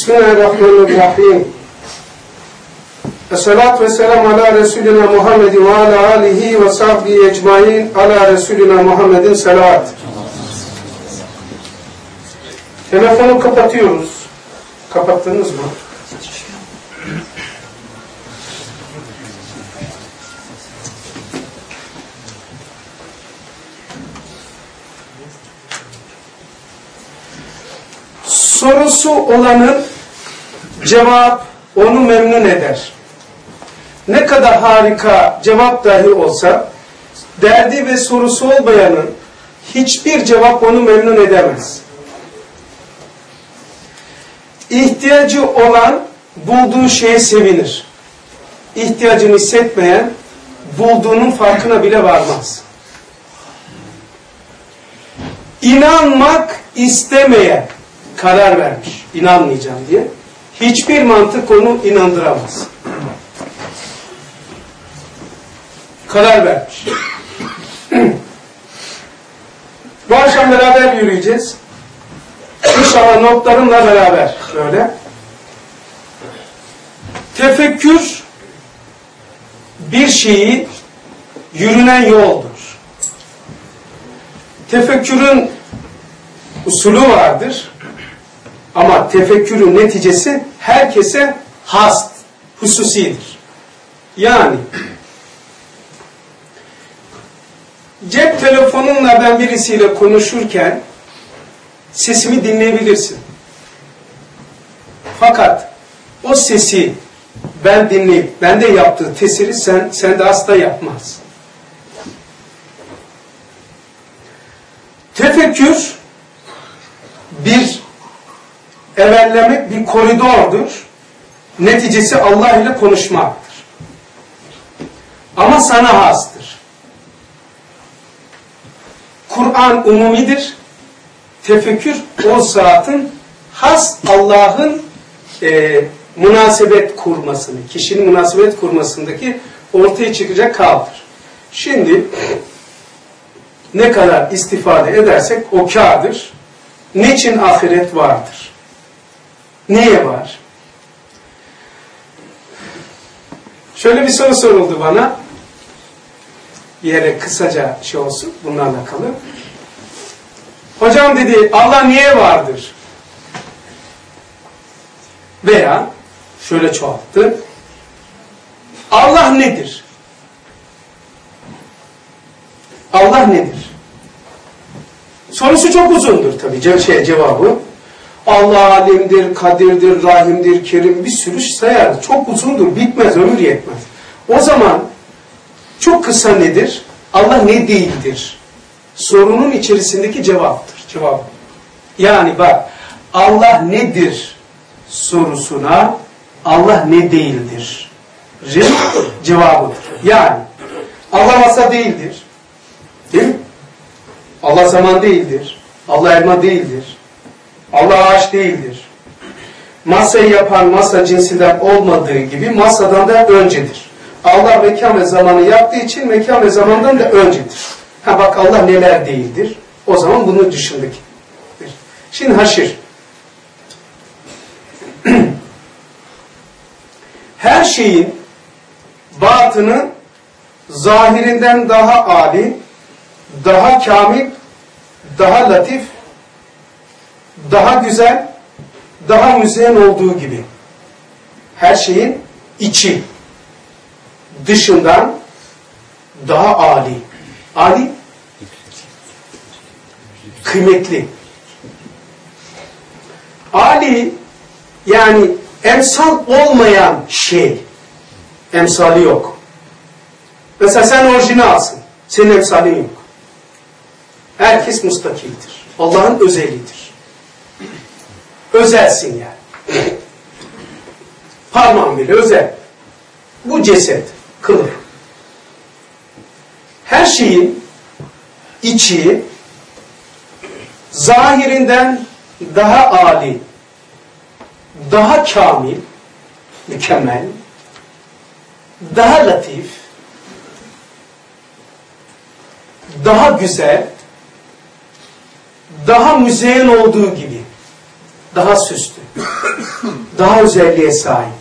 Bismillahirrahmanirrahim. Esselatu vesselamu ala Resulina Muhammedin ve ala alihi ve sahbihi ecmain ala Resulina Muhammedin selavat. Telefonu kapatıyoruz. Kapattınız mı? Sorusu olanın cevap onu memnun eder. Ne kadar harika cevap dahi olsa, derdi ve sorusu olmayanın hiçbir cevap onu memnun edemez. İhtiyacı olan bulduğu şeye sevinir. İhtiyacını hissetmeyen bulduğunun farkına bile varmaz. İnanmak istemeyen karar vermiş, inanmayacağım diye. Hiçbir mantık onu inandıramaz. Karar vermiş. Bu akşam beraber yürüyeceğiz. İnşallah notlarımla beraber böyle. Tefekkür bir şeyi yürünen yoldur. Tefekkürün usulü vardır. Ama tefekkürün neticesi herkese has, hususidir. Yani cep telefonunla ben birisiyle konuşurken sesimi dinleyebilirsin. Fakat o sesi ben dinleyip bende yaptığı tesiri sende asla yapmaz. Tefekkür bir evvellemek, bir koridordur. Neticesi Allah ile konuşmaktır. Ama sana hastır. Kur'an umumidir. Tefekkür o zatın has Allah'ın münasebet kurmasını, kişinin münasebet kurmasındaki ortaya çıkacak kaldır. Şimdi ne kadar istifade edersek o kârdır. Niçin ahiret vardır? Niye var? Şöyle bir soru soruldu bana. Bir yere kısaca şey olsun, bunlarla alakalı. Hocam dedi, Allah niye vardır? Veya şöyle çoğalttı. Allah nedir? Allah nedir? Sorusu çok uzundur tabii cevabı. Allah alimdir, kadirdir, rahimdir, kerim bir sürü sayar. Çok uzundur, bitmez, ömür yetmez. O zaman çok kısa nedir? Allah ne değildir? Sorunun içerisindeki cevaptır. Cevap. Yani bak, Allah nedir sorusuna Allah ne değildir cevabıdır. Yani Allah masa değildir. Değil mi? Allah zaman değildir. Allah elma değildir. Allah ağaç değildir. Masayı yapan masa cinsinden olmadığı gibi masadan da öncedir. Allah mekan ve zamanı yaptığı için mekan ve zamandan da öncedir. Ha bak Allah neler değildir. O zaman bunun dışındakidir. Şimdi haşir. Her şeyin batını zahirinden daha âli, daha kamil, daha latif, daha güzel, daha müzeyyen olduğu gibi. Her şeyin içi, dışından daha âli. Âli, kıymetli. Âli, yani emsal olmayan şey. Emsali yok. Mesela sen orijinalsın. Senin emsalin yok. Herkes mustakildir. Allah'ın özelidir. Özelsin yani. Parmağın bile özel. Bu ceset, kılıf. Her şeyin içi zahirinden daha âli, daha kamil, mükemmel, daha latif, daha güzel, daha müzeyyen olduğu gibi, daha süslü. daha özelliğe sahip.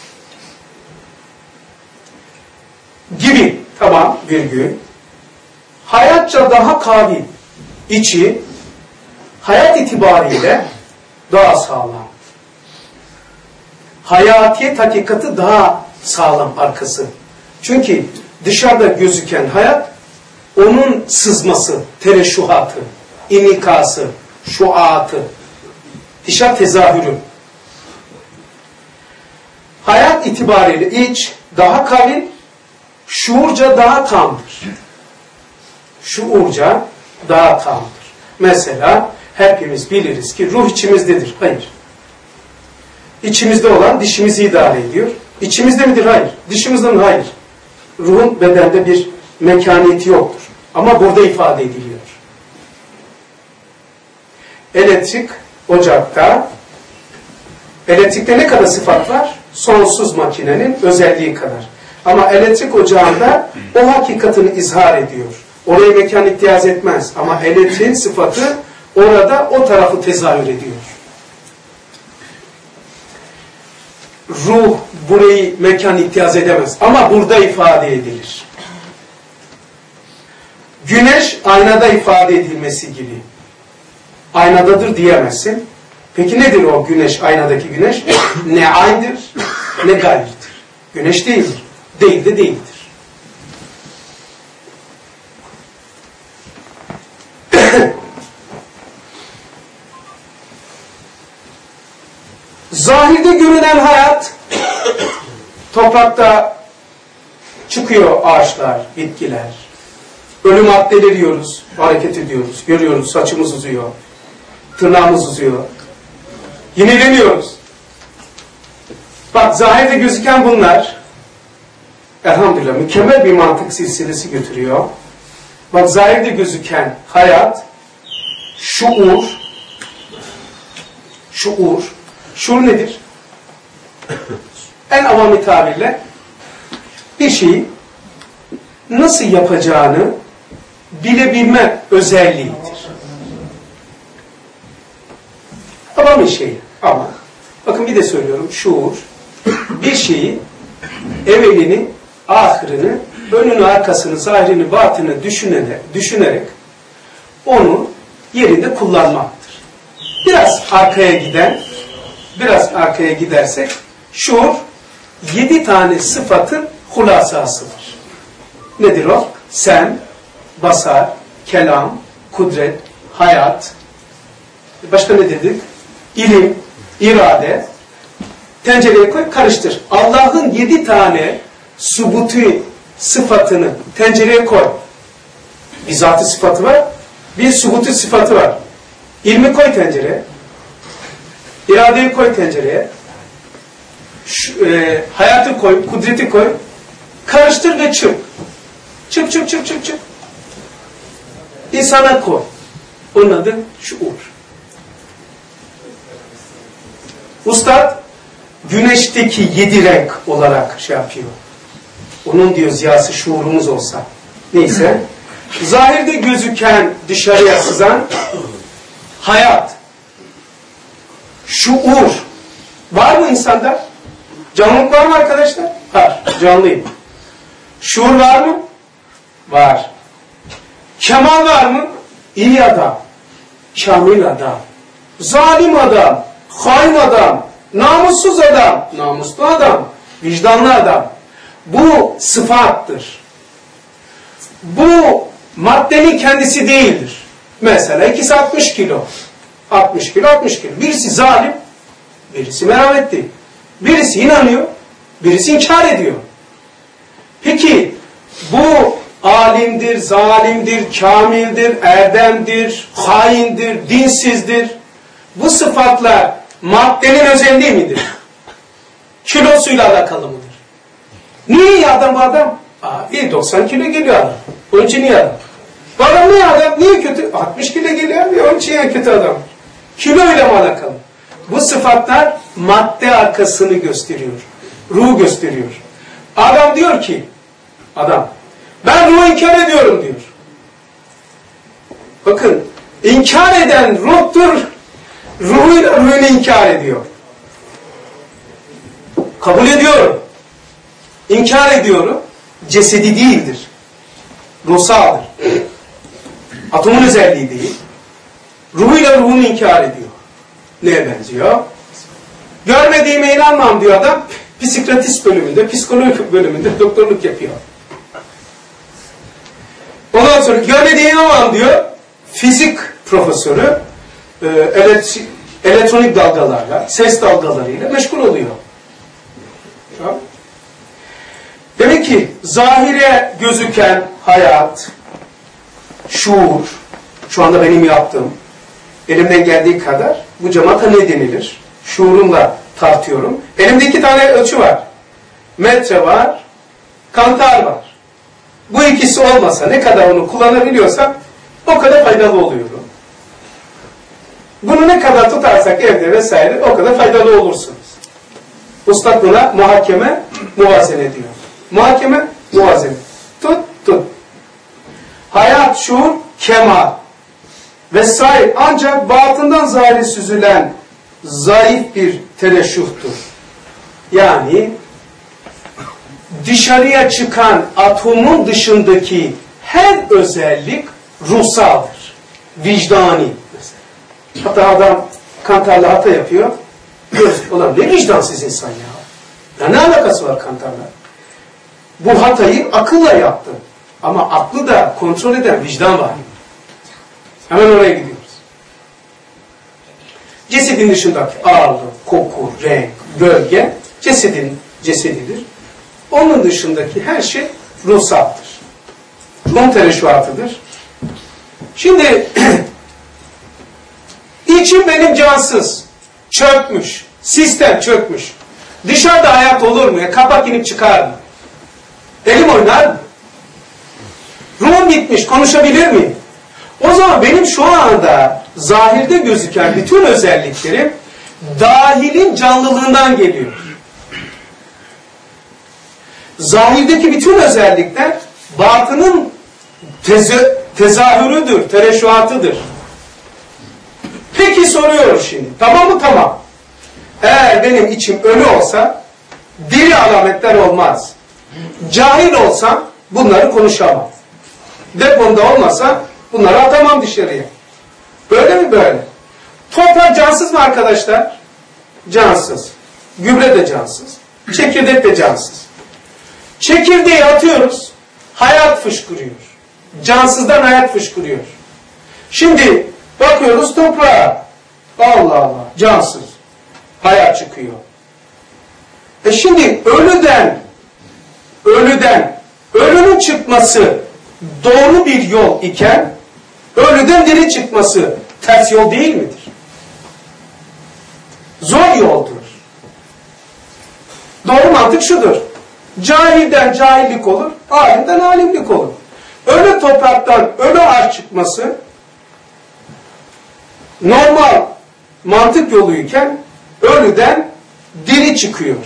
Gibi, tamam, virgül. Hayatça daha kavi, içi, hayat itibariyle daha sağlam. Hayatiyet hakikati daha sağlam arkası. Çünkü dışarıda gözüken hayat, onun sızması, tereşuhatı, inikası, şuatı, dışa tezahürü. Hayat itibariyle iç daha kavi, şuurca daha tamdır. Şuurca daha tamdır. Mesela hepimiz biliriz ki ruh içimizdedir. Hayır. İçimizde olan dişimizi idare ediyor. İçimizde midir? Hayır. Dışımızda mı? Hayır. Ruhun bedende bir mekaniyeti yoktur. Ama burada ifade ediliyor. Elektrik ocakta, elektrikte ne kadar sıfat var? Sonsuz makinenin özelliği kadar. Ama elektrik ocağında o hakikatini izhar ediyor. Orayı mekan ihtiyaz etmez. Ama elektriğin sıfatı orada o tarafı tezahür ediyor. Ruh burayı mekan ihtiyaz edemez. Ama burada ifade edilir. Güneş aynada ifade edilmesi gibi. Aynadadır diyemezsin. Peki nedir o güneş, aynadaki güneş? Ne aynıdır, ne gayrıdır. Güneş değildir. Değil de değildir. Zahirde görünen hayat, toprakta çıkıyor ağaçlar, bitkiler. Ölü maddeleri yiyoruz, hareket ediyoruz, görüyoruz, saçımız uzuyor, tırnağımız uzuyor. Yenileniyoruz. Bak zahirde gözüken bunlar, elhamdülillah mükemmel bir mantık silsilesi götürüyor. Bak zahirde gözüken hayat, şuur, şuur nedir? En avami tabirle bir şeyi nasıl yapacağını bilebilme özelliğidir. Avami şey ama bakın bir de söylüyorum şuur bir şeyi evvelini, ahirini, önünü, arkasını, zahirini, batını düşünerek onu yerinde kullanmaktır. Biraz arkaya gidersek şuur 7 tane sıfatın hulasasıdır. Nedir o? Sem, basar, kelam, kudret, hayat, başka ne dedik? İlim, irade, tencereye koy, karıştır. Allah'ın 7 tane subutu sıfatını tencereye koy. Bir zat-ı sıfatı var, bir subutu sıfatı var. İlmi koy tencereye, iradeyi koy tencereye, hayatı koy, kudreti koy, karıştır ve çırp. Çırp. İnsana koy. Onun adı şuur. Ustad güneşteki 7 renk olarak şey yapıyor. Onun diyor ziyası şuurumuz olsa. Neyse. Zahirde gözüken, dışarıya sızan hayat, şuur var mı insanda? Canlılık var mı arkadaşlar? Var. Canlıyım. Şuur var mı? Var. Kemal var mı? İyi adam. Kamil adam. Zalim adam. Hain adam. Namussuz adam. Namuslu adam. Vicdanlı adam. Bu sıfattır. Bu maddenin kendisi değildir. Mesela ikisi 60 kilo. 60 kilo. Birisi zalim, birisi merhametli. Birisi inanıyor, birisi inkar ediyor. Peki bu alimdir, zalimdir, kamildir, erdemdir, haindir, dinsizdir. Bu sıfatlar maddenin özelliği midir? Kilosuyla alakalı mıdır? Niye iyi adam bu adam? İyi 90 kilo geliyor adam. Onun için iyi adam. Bu adam niye adam? Niye kötü? 60 kilo geliyor abi. Onun için kötü adam. Kiloyla mı alakalı? Bu sıfatlar madde arkasını gösteriyor. Ruhu gösteriyor. Adam diyor ki, ben ruhu inkar ediyorum diyor. Bakın, inkar eden ruhtur, ruhunu inkar ediyor. Kabul ediyorum. İnkar ediyorum. Cesedi değildir. Ruhsaldır. Atomun özelliği değil. Ruhuyla ruhunu inkar ediyor. Neye benziyor? Görmediğime inanmam diyor adam. Psikiyatrist bölümünde, psikoloji bölümünde doktorluk yapıyor. Ondan sonra görmediğime inanmam diyor. Fizik profesörü elektronik dalgalarla, ses dalgalarıyla meşgul oluyor. Tamam. Demek ki zahire gözüken hayat, şuur, şu anda benim yaptığım, elimden geldiği kadar bu cemaata ne denilir? Şuurumla tartıyorum. Elimde 2 tane ölçü var. Metre var, kantar var. Bu ikisi olmasa ne kadar onu kullanabiliyorsam o kadar faydalı oluyorum. Bunu ne kadar tutarsak evde vesaire o kadar faydalı olursunuz. Ustad buna muhakeme, muvazene diyor. Muhakeme, muvazene. Tut. Hayat, şuur, kemal vesaire ancak batından zahire süzülen zayıf bir tereşuhtur. Yani dışarıya çıkan atomun dışındaki her özellik ruhsaldır. Vicdani. Mesela. Hatta adam kantarla hata yapıyor. Ulan ne vicdansız insan ya. Ya ne alakası var kantarla? Bu hatayı akılla yaptı. Ama aklı da kontrol eden vicdan var. Hemen oraya gidiyoruz. Cesedin dışındaki ağırlık, koku, renk, gölge cesedidir. Onun dışındaki her şey ruhsattır. Ruhun tereşuatıdır. Şimdi içim benim cansız, çökmüş, sistem çökmüş. Dışarıda hayat olur mu? Kapak inip çıkar mı? Elim oynar mı? Ruhum gitmiş, konuşabilir miyim? O zaman benim şu anda zahirde gözüken bütün özelliklerim dahilin canlılığından geliyor. Zahirdeki bütün özellikler batının tezahürüdür, tereşuatıdır. Peki soruyoruz şimdi. Tamam mı? Tamam. Eğer benim içim ölü olsa diri alametler olmaz. Cahil olsam bunları konuşamam. Depomda olmasa bunları atamam dışarıya. Böyle mi? Böyle. Toprak cansız mı arkadaşlar? Cansız. Gübre de cansız. Çekirdek de cansız. Çekirdeği atıyoruz. Hayat fışkırıyor. Cansızdan hayat fışkırıyor. Şimdi bakıyoruz toprağa. Allah Allah. Cansız. Hayat çıkıyor. Şimdi ölünün çıkması doğru bir yol iken ölüden diri çıkması ters yol değil midir? Zor yoldur. Doğru mantık şudur. Cahilden cahillik olur, alimden alimlik olur. Ölü topraktan ölü ağaç çıkması normal mantık yoluyken ölüden diri çıkıyor.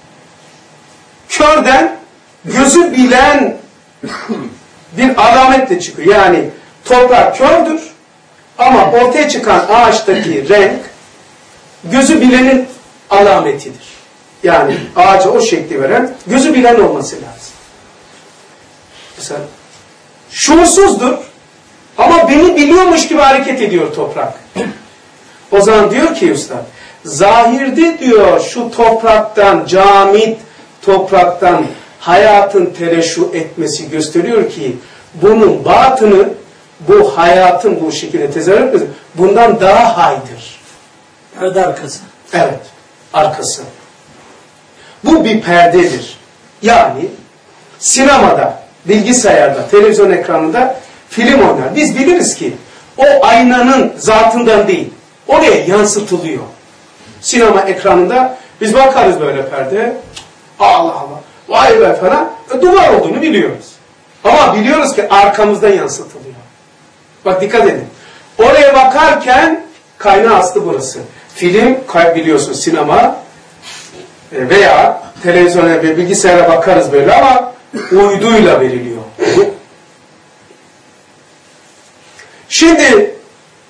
Körden gözü bilen bir alametle çıkıyor. Yani toprak kördür ama ortaya çıkan ağaçtaki renk gözü bilenin alametidir. Yani ağaca o şekli veren gözü bilen olması lazım. Mesela şuursuzdur ama beni biliyormuş gibi hareket ediyor toprak. O zaman diyor ki usta, zahirde diyor şu topraktan, camit topraktan hayatın tereşu etmesi gösteriyor ki bunun batını, bu hayatın bu şekilde tezahür etmesi bundan daha haydır. Perde arkası. Evet, arkası. Bu bir perdedir. Yani sinemada, bilgisayarda, televizyon ekranında film oynar. Biz biliriz ki o aynanın zatından değil, oraya yansıtılıyor. Sinema ekranında biz bakarız böyle perde. Allah Allah, vay be falan. Duvar olduğunu biliyoruz. Ama biliyoruz ki arkamızdan yansıtılıyor. Bak dikkat edin. Oraya bakarken kaynağı aslı burası. Film biliyorsun sinema veya televizyona ve bilgisayara bakarız böyle ama uyduyla veriliyor. Şimdi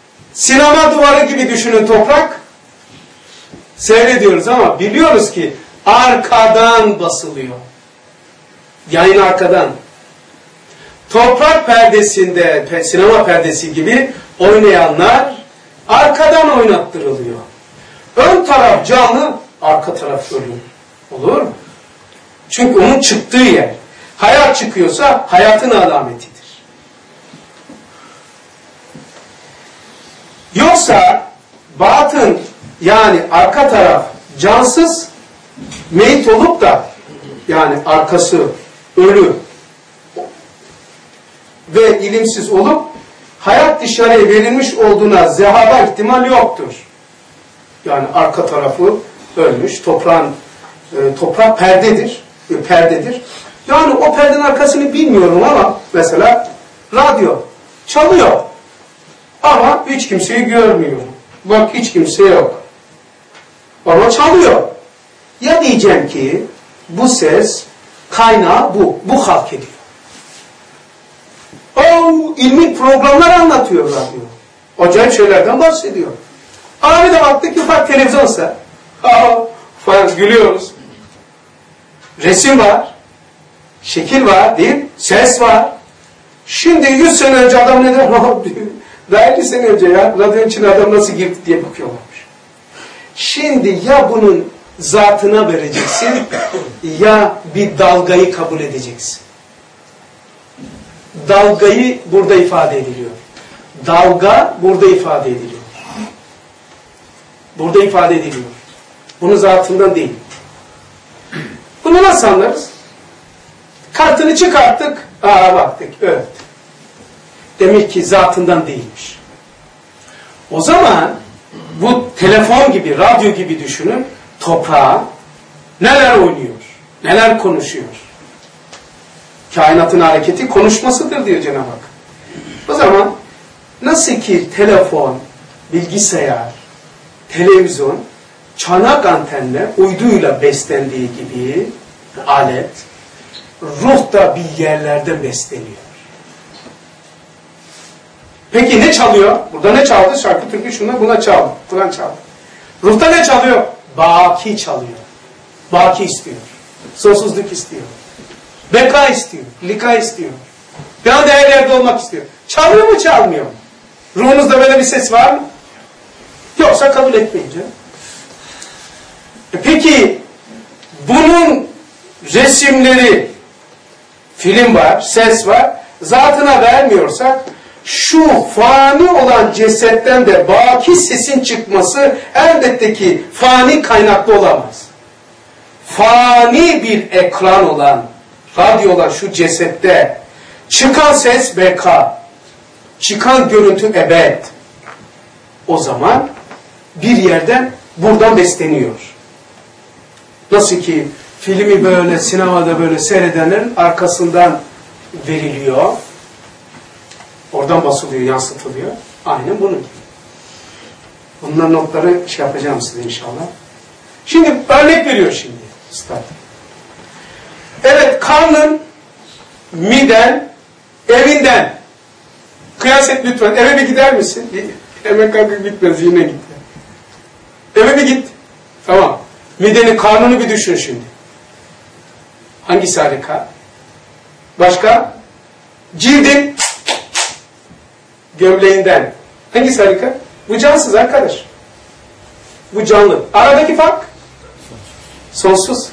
sinema duvarı gibi düşünün toprak. Seyrediyoruz ama biliyoruz ki arkadan basılıyor. Yayın arkadan. Toprak perdesinde, sinema perdesi gibi oynayanlar arkadan oynattırılıyor. Ön taraf canlı, arka taraf ölü. Olur mu? Çünkü onun çıktığı yer. Hayat çıkıyorsa hayatın alametidir. Yoksa batın, yani arka taraf cansız, meyit olup da, yani arkası ölü ve ilimsiz olup hayat dışarıya verilmiş olduğuna zehaba ihtimal yoktur. Yani arka tarafı ölmüş, toprak perdedir. Yani o perdenin arkasını bilmiyorum ama mesela radyo çalıyor ama hiç kimseyi görmüyorum. Bak hiç kimse yok. Ama çalıyor. Ya diyeceğim ki bu ses kaynağı bu halk ediyor. İlmi programlar anlatıyor radyo. Acayip şeylerden bahsediyor. Abi de baktık ki bak televizyonsa. Falan gülüyoruz. Resim var. Şekil var değil mi? Ses var. Şimdi 100 sene önce adam ne der? Daha 50 sene önce ya radyonun içine adam nasıl girdi diye bakıyorlarmış. Şimdi ya bunun zatına vereceksin ya bir dalgayı kabul edeceksin. Dalgayı burada ifade ediliyor. Dalga burada ifade ediliyor. Burada ifade ediliyor. Bunun zatından değil. Bunu nasıl anlarız? Kartını çıkarttık. Baktık. Evet. Demek ki zatından değilmiş. O zaman bu telefon gibi, radyo gibi düşünün. Toprağa neler oynuyor? Neler konuşuyor? Kainatın hareketi konuşmasıdır diyor Cenab-ı Hak. O zaman nasıl ki telefon, bilgisayar, televizyon, çanak antenle, uyduyla beslendiği gibi alet, ruh da bir yerlerden besleniyor. Peki ne çalıyor? Burada ne çaldı? Şarkı, türkü, şundan buna çaldı. Kur'an çaldı. Ruhta ne çalıyor? Baki çalıyor. Baki istiyor. Sonsuzluk istiyor. Beka istiyor. Lika istiyor. Bir anda her yerde olmak istiyor. Çalıyor mu çalmıyor mu? Ruhunuzda böyle bir ses var mı? Yoksa kabul etmeyince. Peki bunun resimleri, film var, ses var. Zatına vermiyorsak şu fani olan cesetten de baki sesin çıkması elbette ki fani kaynaklı olamaz. Fani bir ekran olan, radyo olan şu cesette çıkan ses beka, çıkan görüntü ebed. O zaman bir yerden buradan besleniyor. Nasıl ki filmi böyle sinemada böyle seyredenlerin arkasından veriliyor. Oradan basılıyor, yansıtılıyor. Aynen bunun gibi. Bunların notları yapacağım size inşallah. Şimdi örnek veriyor şimdi. Üstad. Evet, karnın, miden, evinden. Kıyas et lütfen. Eve bir gider misin? Hemen kalkıp gitmez, yine gitti. Eve bir git. Tamam. Midenin, karnını bir düşün şimdi. Hangisi harika? Başka? Cildin, gömleğinden. Hangisi harika? Bu cansız arkadaş. Bu canlı. Aradaki fark? Sonsuz.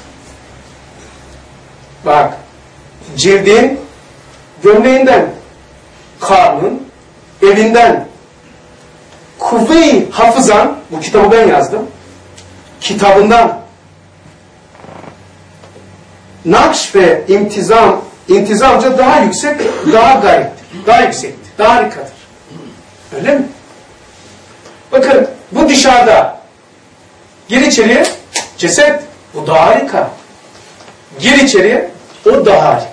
Bak. Cildin, gömleğinden. Karnın, evinden. Kuvve-i hafızan, bu kitabı ben yazdım. Kitabından. Nakş ve intizamca daha yüksek, daha gariptir. Daha yüksektir, daha harikadır. Öyle mi? Bakın, bu dışarıda. Gir içeriye, ceset, bu daha harika. Gir içeriye, o daha harika.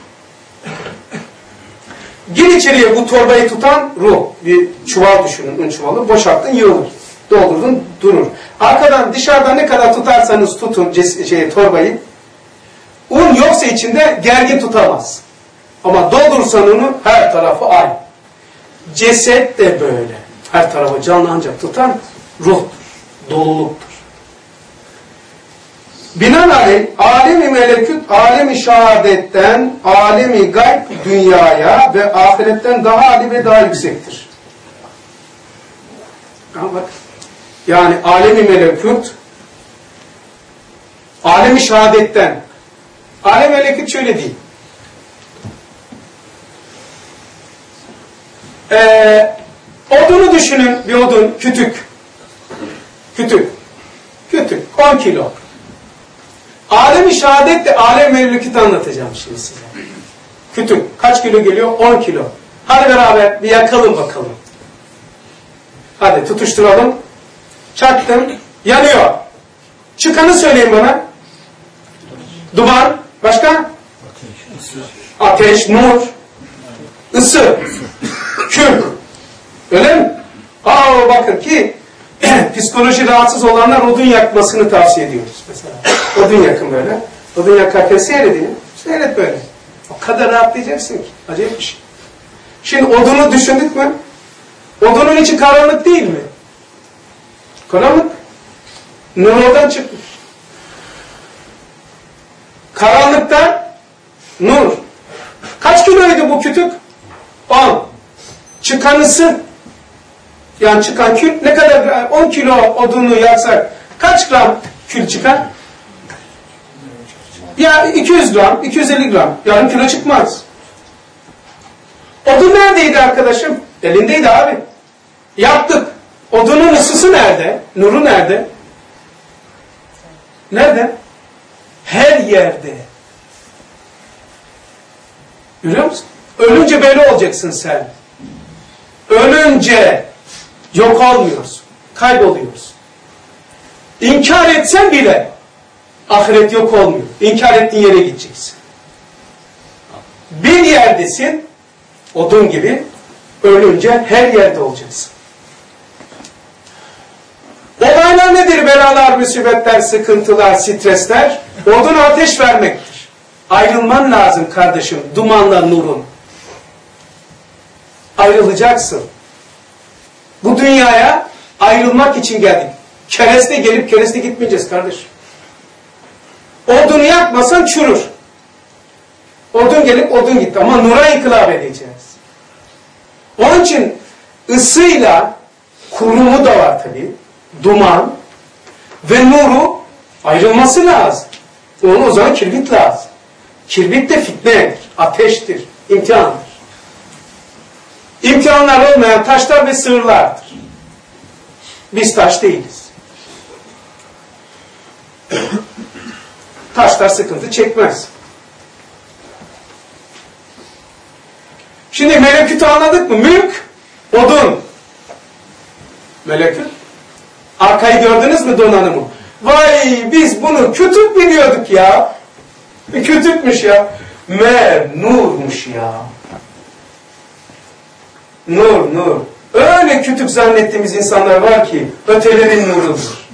Gir içeriye, bu torbayı tutan ruh. Bir çuval düşünün, un çuvalı. Boşalttın, yığılır. Doldurdun, durur. Arkadan, dışarıdan ne kadar tutarsanız tutun torbayı. Un yoksa içinde gergin tutamaz. Ama doldurursan onu her tarafı aynı. Ceset de böyle. Her tarafı canlı ancak tutan ruhtur. Doluluktur. Binaenaleyh alemi melekut, alemi şehadetten, alemi gayb dünyaya ve ahiretten daha âli ve daha yüksektir. Bak, yani alemi melekut, alemi şehadetten, alemi melekut şöyle değil. Odunu düşünün, bir odun, kütük. Kütük. 10 kilo. Alem-i şehadetle alem-i melekut anlatacağım şimdi size. Kütük. Kaç kilo geliyor? 10 kilo. Hadi beraber bir yakalım bakalım. Hadi tutuşturalım. Çaktım. Yanıyor. Çıkanı söyleyin bana. Duman. Başka? Ateş, nur, ısı, kül. Öyle mi? Bakın ki psikoloji rahatsız olanlar odun yakmasını tavsiye ediyoruz mesela. Odun yakın böyle. Odun yakarken seyredin. Seyret böyle. O kadar rahatlayacaksın ki. Acayip bir şey. Şimdi odunu düşündük mü? Odunun içi karanlık değil mi? Karanlık. Nur oradan çıkmış. Karanlıktan nur. Kaç kiloydu bu kütük? 10. Çıkan ısı. Yani çıkan kül ne kadar? 10 kilo odunu yaksak kaç gram kül çıkar? Ya 200 gram, 250 gram. Yarım kilo çıkmaz. Odun neredeydi arkadaşım? Elindeydi abi. Yaptık. Odunun ısısı nerede? Nuru nerede? Nerede? Her yerde. Görüyor musun? Ölünce böyle olacaksın sen. Ölünce yok olmuyorsun. Kayboluyorsun. İnkar etsen bile ahiret yok olmuyor. İnkar ettiğin yere gideceksin. Bir yerdesin, odun gibi, ölünce her yerde olacaksın. Olaylar nedir? Belalar, musibetler, sıkıntılar, stresler. Odun ateş vermektir. Ayrılman lazım kardeşim, dumanla nurun. Ayrılacaksın. Bu dünyaya ayrılmak için geldik. Kereste gelip kereste gitmeyeceğiz kardeşim. Odunu yakmasan çürür. Odun gelip odun gitti. Ama nura inkılap edeceğiz. Onun için ısıyla kurumu da var tabii. Duman ve nuru ayrılması lazım. Onu o zaman kirbit lazım. Kirbit de fitnedir, ateştir, imtihandır. İmtihanlar olmayan taşlar ve sığırlardır. Biz taş değiliz. Taşlar sıkıntı çekmez. Şimdi melekütü anladık mı? Mülk, odun. Meleküt. Arkayı gördünüz mü donanımı? Vay biz bunu kütük biliyorduk ya. Kütükmüş ya. Nurmuş ya. Nur. Öyle kütük zannettiğimiz insanlar var ki ötelerin nurudur.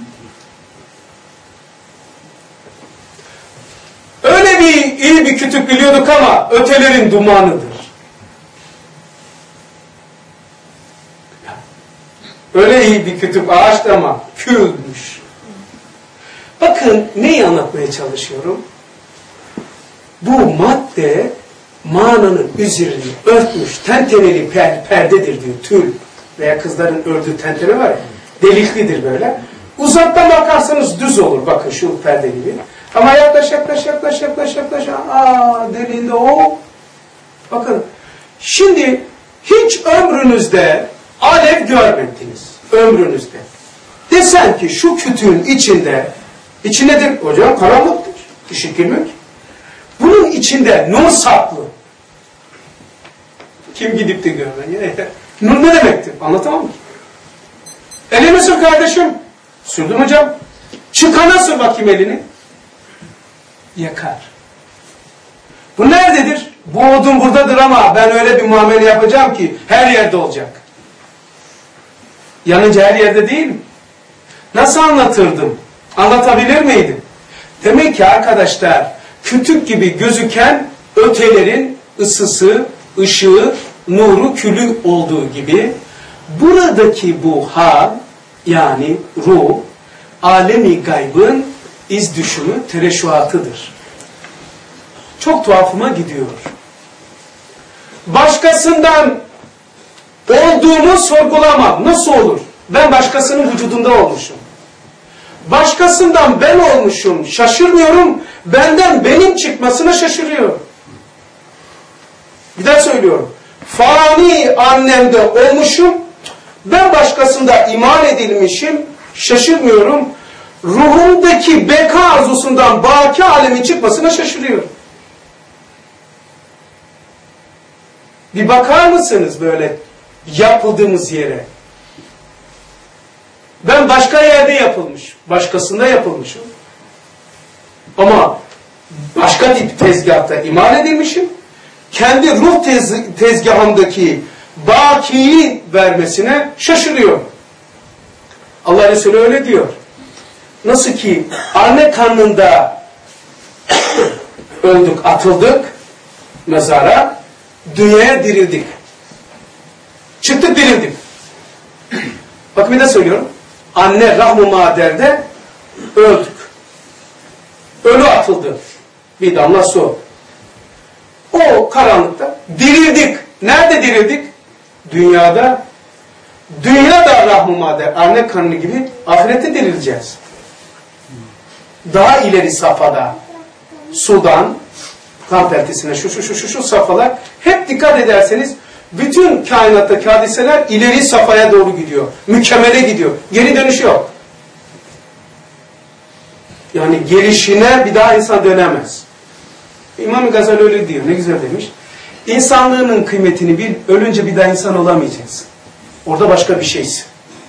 Öyle iyi bir kütük biliyorduk ama ötelerin dumanıdır. Öyle iyi bir kütük ağaçtı ama külmüş. Bakın neyi anlatmaya çalışıyorum? Bu madde mananın üzerini örtmüş, tenteneli perdedir diyor, tül veya kızların ördüğü tentene var ya, deliklidir böyle. Uzaktan bakarsanız düz olur, bakın şu perde gibi. Ama yaklaş, deliğinde o. Bakın, şimdi hiç ömrünüzde alev görmediniz, ömrünüzde. Desen ki şu kütüğün içi nedir? Hocam karanlıktır, ışık girmiyor ki. Bunun içinde nur saklı. Kim gidip de görmüyor? Nur ne demektir? Anlatamam ki. Elini sür kardeşim. Sürdüm hocam. Çıkana sür bakayım elini. Yakar. Bu nerededir? Bu odun buradadır ama ben öyle bir muamele yapacağım ki her yerde olacak. Yanınca her yerde değil mi? Nasıl anlatırdım? Anlatabilir miydim? Demek ki arkadaşlar kütük gibi gözüken ötelerin ısısı, ışığı, nuru, külü olduğu gibi buradaki bu hal yani ruh, alemi gaybın iz düşümü, tereşuatıdır. Çok tuhafıma gidiyor. Başkasından olduğumu sorgulamam. Nasıl olur? Ben başkasının vücudunda olmuşum. Başkasından ben olmuşum. Şaşırmıyorum. Benden benim çıkmasına şaşırıyorum. Bir daha söylüyorum. Fani annemde olmuşum. Ben başkasında iman edilmişim. Şaşırmıyorum. Ruhumdaki beka arzusundan baki alemin çıkmasına şaşırıyorum. Bir bakar mısınız böyle yapıldığımız yere? Ben başka yerde yapılmış, başkasında yapılmışım. Ama başka tip tezgahta iman edilmişim. Kendi ruh tezgahımdaki bakiyi vermesine şaşırıyorum. Allah Resulü öyle diyor. Nasıl ki anne karnında öldük, atıldık mezara, dünyaya dirildik. Çıktık, dirildik. Bakın bir de söylüyorum. Anne rahmu maderde öldük. Ölü atıldı. Bir damla su. O karanlıkta dirildik. Nerede dirildik? Dünyada. Dünya da rahmu mader, anne karnı gibi ahirette dirileceğiz. Daha ileri safhada sudan kan peltesine şu safhalar hep dikkat ederseniz bütün kainattaki hadiseler ileri safhaya doğru gidiyor. Mükemmele gidiyor. Geri dönüş yok. Yani gelişine bir daha insan dönemez. İmam Gazali öyle diyor. Ne güzel demiş. İnsanlığının kıymetini bil, ölünce bir daha insan olamayacaksın. Orada başka bir şeysin.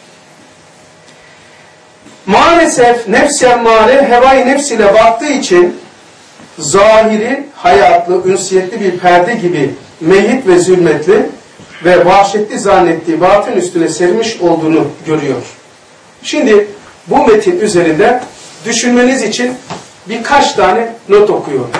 Maalesef nefs-i emmare hevai nefs ile baktığı için zahiri, hayatlı, ünsiyetli bir perde gibi meyit ve zulmetli ve vahşetli zannettiği batın üstüne sermiş olduğunu görüyor. Şimdi bu metin üzerinde düşünmeniz için birkaç tane not okuyorum.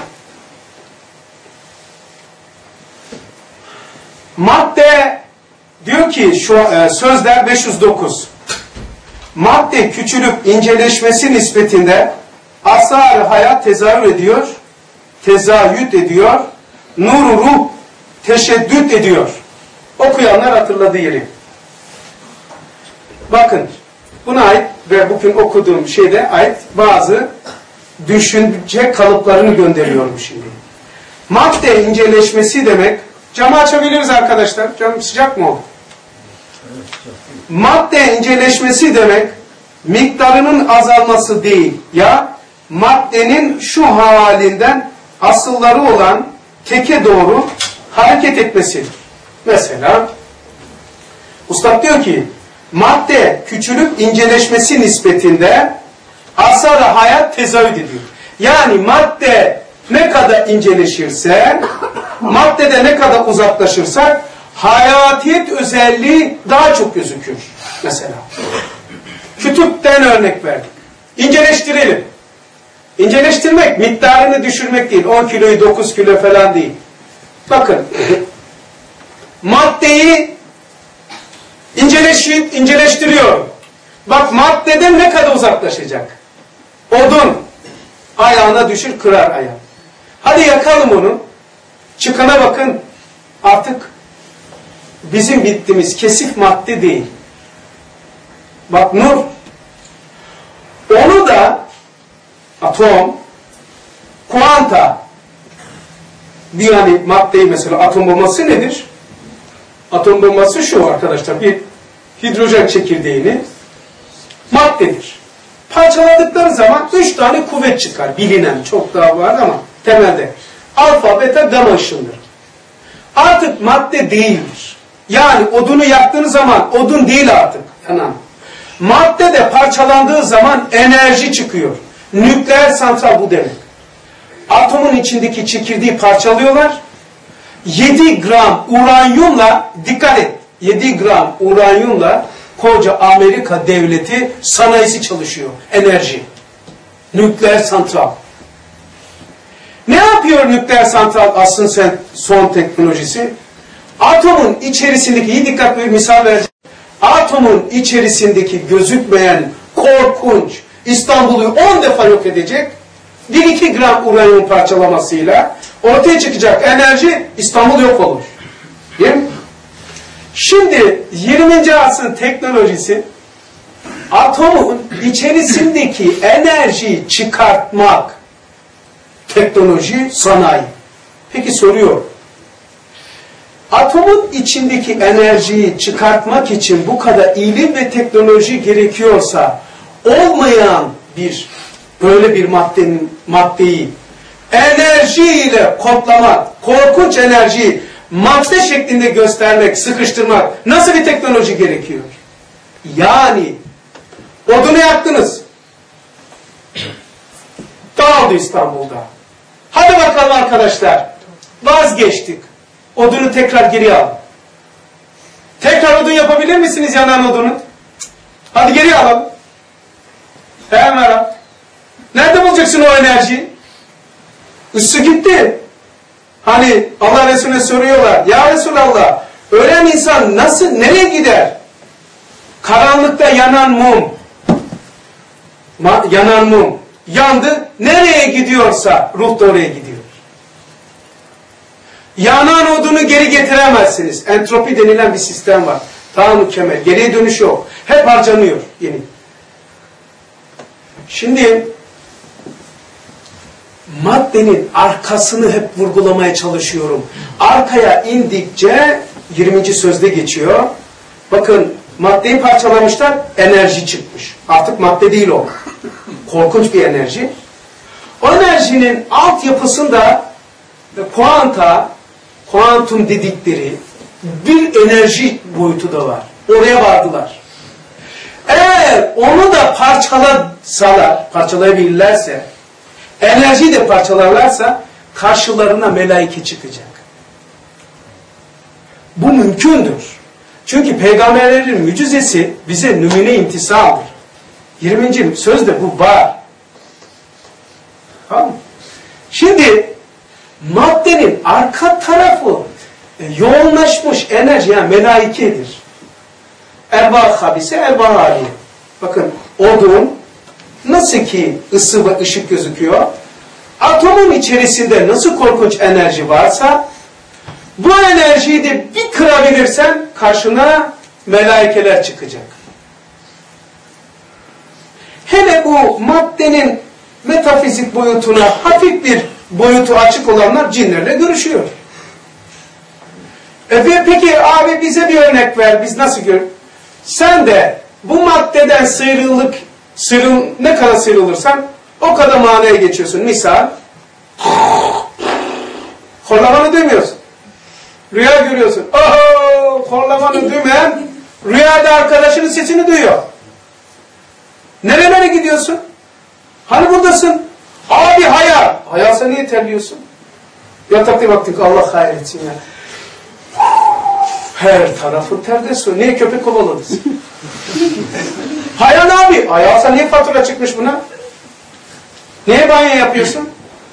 Madde diyor ki şu sözler 509. Madde küçülüp inceleşmesi nispetinde asar-ı hayat tezahür ediyor, tezahüt ediyor, nur-u ruh teşeddüt ediyor. Okuyanlar hatırladığı yeri. Bakın, buna ait ve bugün okuduğum şeyde ait bazı düşünce kalıplarını gönderiyorum şimdi. Madde inceleşmesi demek, camı açabiliriz arkadaşlar. Cam sıcak mı oldu? Madde inceleşmesi demek, miktarının azalması değil, ya maddenin şu halinden asılları olan teke doğru hareket etmesi. Mesela, Ustad diyor ki, madde küçülüp inceleşmesi nispetinde asar-ı hayat tezahüt ediyor. Yani madde ne kadar inceleşirse, maddede ne kadar uzaklaşırsak, hayatiyet özelliği daha çok gözükür. Mesela. Kütükten örnek verdik. İnceleştirelim. İnceleştirmek, miktarını düşürmek değil. 10 kiloyu 9 kilo falan değil. Bakın. Maddeyi inceleştiriyor. Bak maddeden ne kadar uzaklaşacak. Odun ayağına düşür, kırar ayağı. Hadi yakalım onu. Çıkana bakın. Artık bizim bittiğimiz kesif madde değil. Bak nur. Onu da atom, kuanta, bir yani maddeyi mesela atom bombası nedir? Atom bombası şu arkadaşlar, bir hidrojen çekirdeğini maddedir. Parçaladıkları zaman 3 tane kuvvet çıkar. Bilinen çok daha var ama temelde. Alfa, beta, gamma ışınları. Artık madde değildir. Yani odunu yaktığınız zaman odun değil artık. Tamam. Madde de parçalandığı zaman enerji çıkıyor. Nükleer santral bu demek. Atomun içindeki çekirdeği parçalıyorlar. 7 gram uranyumla, dikkat et, 7 gram uranyumla koca Amerika devleti sanayisi çalışıyor. Enerji. Nükleer santral. Ne yapıyor nükleer santral aslında son teknolojisi? Atomun içerisindeki, iyi dikkat bir misal vereceğim. Atomun içerisindeki gözükmeyen korkunç İstanbul'u 10 defa yok edecek. 1-2 gram uranyum parçalamasıyla ortaya çıkacak enerji İstanbul yok olur. Değil mi? Şimdi 20. asrın teknolojisi atomun içerisindeki enerjiyi çıkartmak. Teknoloji, sanayi. Peki soruyorum. Atomun içindeki enerjiyi çıkartmak için bu kadar ilim ve teknoloji gerekiyorsa olmayan böyle bir maddeyi enerjiyle kodlamak, korkunç enerjiyi madde şeklinde göstermek, sıkıştırmak nasıl bir teknoloji gerekiyor? Yani odunu yaktınız. Dağıldı İstanbul'da. Hadi bakalım arkadaşlar. Vazgeçtik. Odunu tekrar geri al. Tekrar odun yapabilir misiniz yanan odunu? Hadi geri alalım. Hemen. Nerede bulacaksın o enerjiyi? Isı gitti. Hani Allah Resulüne soruyorlar. Ya Resulallah, ölen insan nereye gider? Karanlıkta yanan mum. Yandı. Nereye gidiyorsa ruh da oraya gidiyor. Yanan odunu geri getiremezsiniz. Entropi denilen bir sistem var. Daha mükemmel. Geriye dönüş yok. Hep harcanıyor yeni. Şimdi maddenin arkasını hep vurgulamaya çalışıyorum. Arkaya indikçe 20. sözde geçiyor. Bakın maddeyi parçalamışlar, enerji çıkmış. Artık madde değil o. Korkunç bir enerji. O enerjinin altyapısında kuantum dedikleri bir enerji boyutu da var. Oraya vardılar. Eğer onu da parçalayabilirlerse, enerjiyi de parçalarlarsa karşılarına melaike çıkacak. Bu mümkündür. Çünkü peygamberlerin mucizesi bize numune imtisaldır. 20. sözde bu var. Tamam mı? Şimdi maddenin arka tarafı yoğunlaşmış enerji, yani melaikedir. Erbaa habise, erbaa haliye. Bakın odun nasıl ki ısı ve ışık gözüküyor, atomun içerisinde nasıl korkunç enerji varsa, bu enerjiyi de bir kırabilirsen karşına melaikeler çıkacak. Hele bu maddenin metafizik boyutuna hafif bir boyutu açık olanlar cinlerle görüşüyor. Peki abi bize bir örnek ver, biz nasıl görüyoruz? Sen de bu maddeden ne kadar sıyrılırsan o kadar manaya geçiyorsun. Misal, horlamanı duymuyorsun. Rüya görüyorsun. Oho, horlamanı duymayan rüyada arkadaşının sesini duyuyor. Nerelere gidiyorsun? Hani buradasın? Abi hayal. Hayalsa niye terliyorsun? Yatakta baktık, Allah hayretsin ya. Her tarafı terde su. Niye köpek kovaladınız? Hayal abi. Hayalsa niye fatura çıkmış buna? Niye banyo yapıyorsun?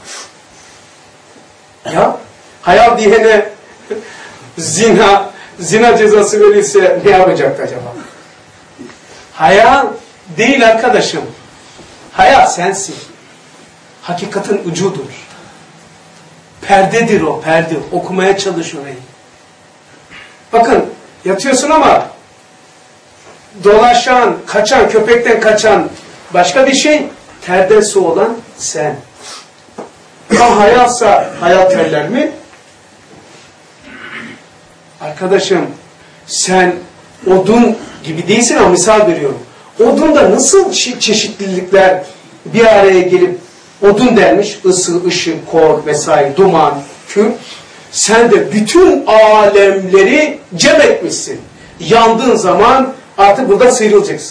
Ya hayal diyene zina cezası verirse ne yapacaktı acaba? Hayal değil arkadaşım. Hayal sensin. Hakikatin ucudur. Perdedir o, perde. Okumaya çalış orayı. Bakın, yatıyorsun ama dolaşan, kaçan, köpekten kaçan başka bir şey, terden su olan sen. Ama hayalsa hayal terler mi? Arkadaşım, sen odun gibi değilsin ama misal veriyorum. Odunda nasıl çeşitlilikler bir araya gelip odun denmiş, ısı, ışık, kor vesaire, duman, kül. Sen de bütün alemleri cem etmişsin. Yandığın zaman artık burada sıyrılacaksın.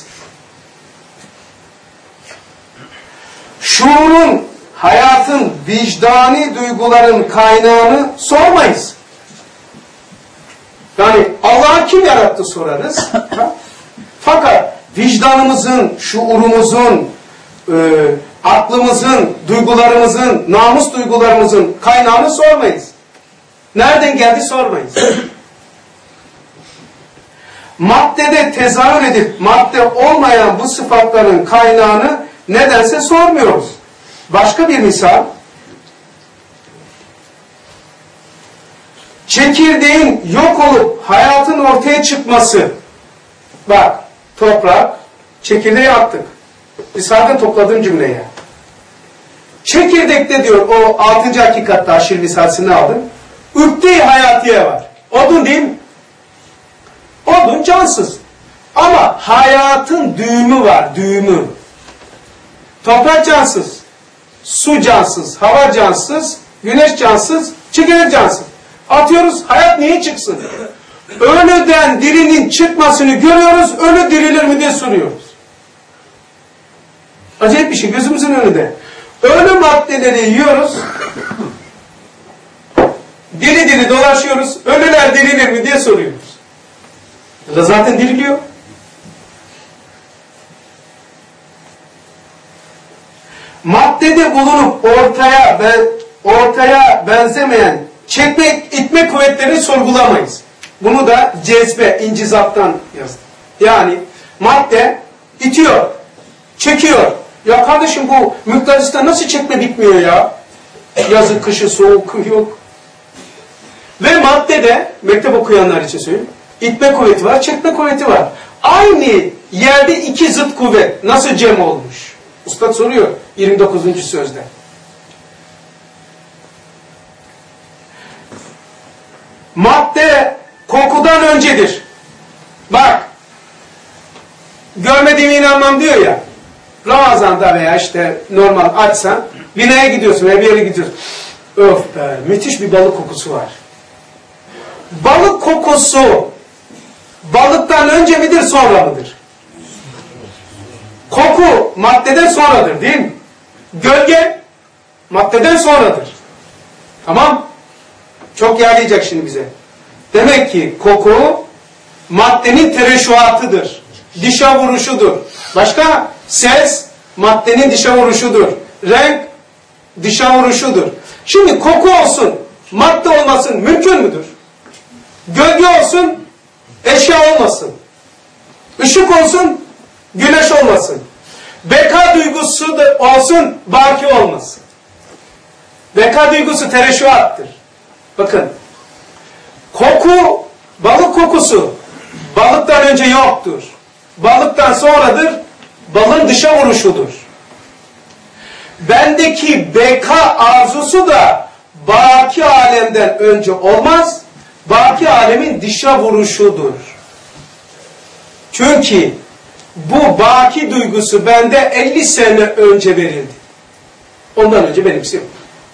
Şuurun, hayatın, vicdani duyguların kaynağını sormayız. Yani Allah'ı kim yarattı sorarız. Fakat vicdanımızın, şuurumuzun, aklımızın, duygularımızın, namus duygularımızın kaynağını sormayız. Nereden geldi sormayız. Maddede tezahür edip madde olmayan bu sıfatların kaynağını Nedense sormuyoruz. Başka bir misal. Çekirdeğin yok olup hayatın ortaya çıkması. Bak, toprak, çekirdeği attık. Misalden topladığım cümleye. Çekirdekte diyor, o 6. hakikatta aşırı misalsini aldım. Übde-i hayatiye var. Odun değil mi? Odun cansız. Ama hayatın düğümü var, düğümü. Toprak cansız, su cansız, hava cansız, güneş cansız, çekirdek cansız. Atıyoruz, hayat niye çıksın? Ölüden dirinin çıkmasını görüyoruz, ölü dirilir mi diye soruyoruz. Acayip bir şey, gözümüzün önünde. Ölü maddeleri yiyoruz, diri diri dolaşıyoruz, ölüler dirilir mi diye soruyoruz. Zaten diriliyor. Maddede bulunup ortaya benzemeyen çekmek, itme kuvvetlerini sorgulamayız. Bunu da cezbe, incizaptan yazdım. Yani madde itiyor, çekiyor. Ya kardeşim bu mıknatıstan nasıl çekme bitmiyor ya? Yazı, kışı, soğuk, yok. Ve maddede, mektep okuyanlar için söyleyeyim, itme kuvveti var, çekme kuvveti var. Aynı yerde iki zıt kuvvet nasıl cem olmuş? Ustad soruyor 29. sözde. Madde kokudan öncedir. Bak, görmediğime inanmam diyor ya, Ramazan'da veya işte normal açsan, binaya gidiyorsun veya bir yere gidiyorsun. Öf be, müthiş bir balık kokusu var. Balık kokusu, balıktan önce midir, sonra mıdır? Koku, maddeden sonradır değil mi? Gölge, maddeden sonradır. Tamam? Çok yağlayacak şimdi bize. Demek ki koku, maddenin tereşuatıdır. Dışa vuruşudur. Başka? Ses, maddenin dışa vuruşudur. Renk, dışa vuruşudur. Şimdi koku olsun, madde olmasın mümkün müdür? Gölge olsun, eşya olmasın. Işık olsun, güneş olmasın. Beka duygusu da olsun, baki olmasın. Beka duygusu tereşuattır. Bakın, koku, balık kokusu balıktan önce yoktur. Balıktan sonradır, balın dışa vuruşudur. Bendeki beka arzusu da baki alemden önce olmaz, baki alemin dışa vuruşudur. Çünkü bu baki duygusu bende 50 sene önce verildi. Ondan önce benimkisi yok.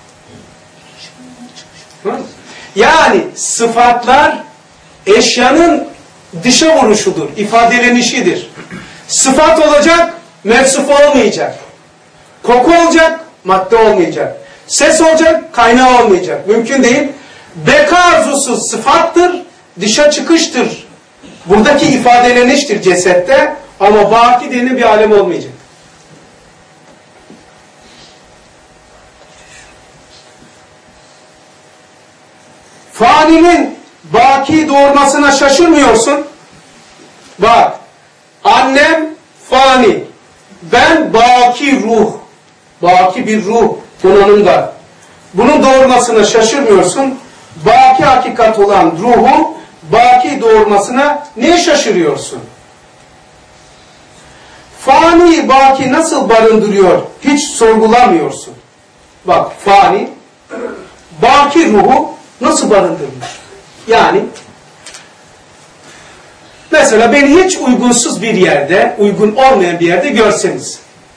Yani sıfatlar eşyanın dışa vuruşudur, ifadelenişidir. Sıfat olacak, mevsuf olmayacak. Koku olacak, madde olmayacak. Ses olacak, kaynağı olmayacak. Mümkün değil. Beka arzusu sıfattır, dışa çıkıştır. Buradaki ifadeleniştir cesette ama baki denilen bir alem olmayacak. Faninin baki doğurmasına şaşırmıyorsun. Bak, annem fani, ben baki ruh, baki bir ruh donanımda. Bunun doğurmasına şaşırmıyorsun. Baki hakikat olan ruhun baki doğurmasına niye şaşırıyorsun? Fani baki nasıl barındırıyor hiç sorgulamıyorsun. Bak, fani baki ruhu nasıl barındırmış? Yani mesela beni hiç uygunsuz bir yerde, uygun olmayan bir yerde görseniz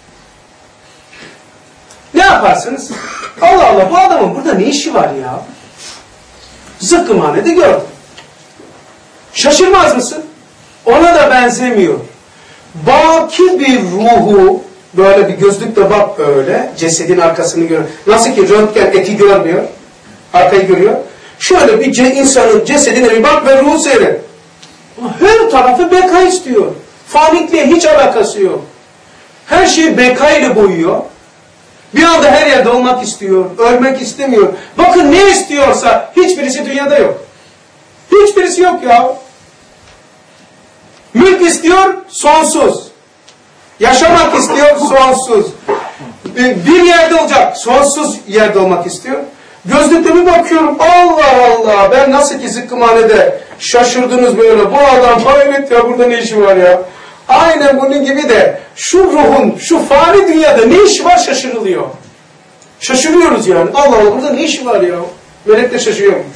ne yaparsınız? Allah Allah, bu adamın burada ne işi var ya? Zıkkımhanede gördüm. Şaşırmaz mısın? Ona da benzemiyor. Baki bir ruhu böyle bir gözlükle bak böyle, cesedin arkasını görüyor. Nasıl ki röntgen eti görmüyor, arkayı görüyor. Şöyle bir insanın cesedine bir bak ve ruhu seyret. Her tarafı beka istiyor. Fanikliğe hiç alakası yok. Her şeyi beka ile boyuyor. Bir anda her yerde olmak istiyor, ölmek istemiyor. Bakın ne istiyorsa hiçbirisi dünyada yok. Hiçbirisi yok ya. Mülk istiyor, sonsuz. Yaşamak istiyor, sonsuz. Bir yerde olacak, sonsuz yerde olmak istiyor. Gözlükle bir bakıyorum, Allah Allah, ben nasıl ki zıkkımhanede şaşırdınız böyle, bu adam hayret ya, burada ne işi var ya. Aynen bunun gibi de şu ruhun, şu fani dünyada ne işi var şaşırılıyor. Şaşırıyoruz yani, Allah Allah, burada ne işi var ya. Melek de şaşırıyormuş.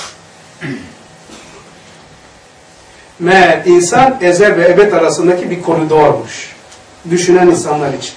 Meğer insan ezel ve ebed arasındaki bir koridormuş. Düşünen insanlar için.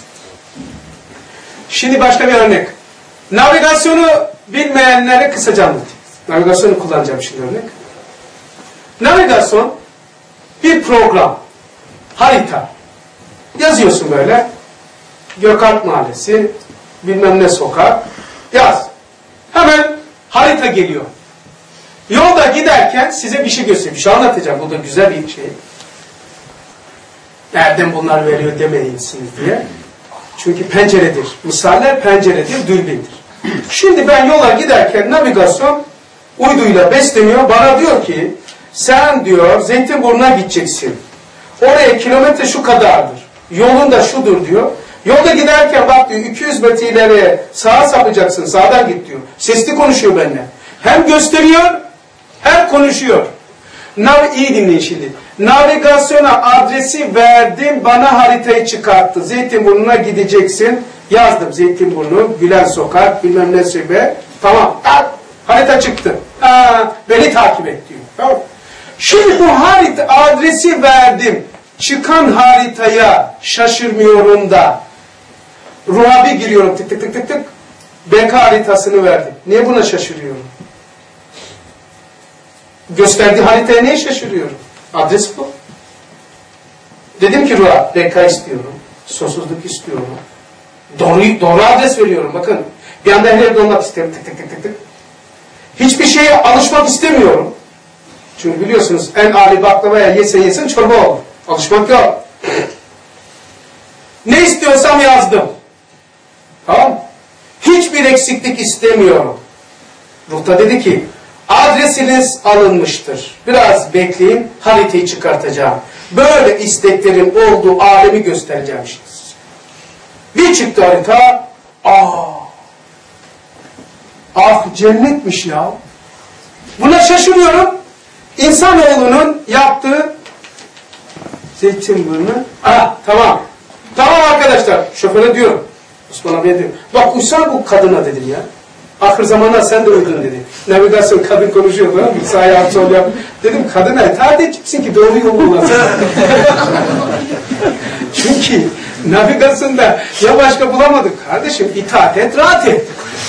Şimdi başka bir örnek. Navigasyonu bilmeyenlere kısaca anlatayım. Navigasyonu kullanacağım şimdi örnek. Navigasyon bir program. Harita. Yazıyorsun böyle. Gökalp Mahallesi, bilmem ne sokak. Yaz. Hemen harita geliyor. Yolda giderken size bir şey göstereyim. Bir şey anlatacağım. Bu da güzel bir şey. Nereden bunlar veriyor demeyinsiniz diye. Çünkü penceredir. Misaller penceredir, dürbündür. Şimdi ben yola giderken navigasyon uyduyla besleniyor. Bana diyor ki sen diyor Zeytinburnu'na gideceksin. Oraya kilometre şu kadardır. Yolun da şudur diyor. Yolda giderken bak diyor 200 metre ileri sağa sapacaksın. Sağdan git diyor. Sesli konuşuyor benimle. Hem gösteriyor hem konuşuyor. İyi dinleyin şimdi. Navigasyona adresi verdim, bana haritayı çıkarttı. Zeytinburnu'na gideceksin. Yazdım Zeytinburnu, Gülen Sokak, bilmem ne şube. Tamam, harita çıktı. Beni takip et diyor. Tamam. Şimdi bu harita adresi verdim. Çıkan haritaya şaşırmıyorum da. Ruha bir giriyorum, tık tık tık tık tık. BK haritasını verdim. Niye buna şaşırıyorum? Gösterdiği haritaya neye şaşırıyorum? Adres bu. Dedim ki Ruha, BK istiyorum. Sonsuzluk istiyorum. Doğru adres veriyorum. Bakın. Bir anda her yerde olmak istiyorum. Tık tık tık tık tık. Hiçbir şeye alışmak istemiyorum. Çünkü biliyorsunuz en âli baklavaya yesen çorba olur. Alışmak yok. Ne istiyorsam yazdım. Tamam. Hiçbir eksiklik istemiyorum. Ruhta dedi ki adresiniz alınmıştır. Biraz bekleyin, haritayı çıkartacağım. Böyle isteklerin olduğu alemi göstereceğim şimdi size. Bir çıktı harita. Cennetmiş ya. Buna şaşırıyorum. İnsanoğlunun yaptığı Zeytinburnu. Tamam. Tamam arkadaşlar. Şoföre diyorum. Osman abiye diyor. Bak uysal bu kadına dedim ya. Ahir zamanlar sen de uydun dedi. Navigasyon kadın konuşuyor falan. Bir sağ yap sol yap. Dedim kadına itaat edeceksin ki doğru yolu bulasın. Çünkü navigasyonda ya başka bulamadık. Kardeşim itaat et, rahat et.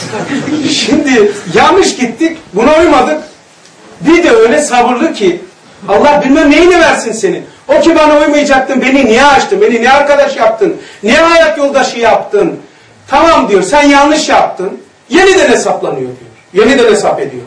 Şimdi yanlış gittik. Buna uymadık. Bir de öyle sabırlı ki Allah bilmem neyini versin senin. O ki bana uymayacaktın. Beni niye açtın? Beni niye arkadaş yaptın? Niye hayat yoldaşı yaptın? Tamam diyor. Sen yanlış yaptın. Yeniden hesaplanıyor diyor. Yeniden hesap ediyor.